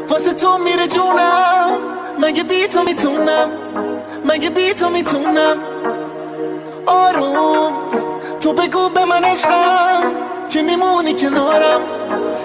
واسه تو میره جونم، مگه بی تو میتونم، مگه بی تو میتونم. آروم تو بگو به من عشقم که میمونی کنارم،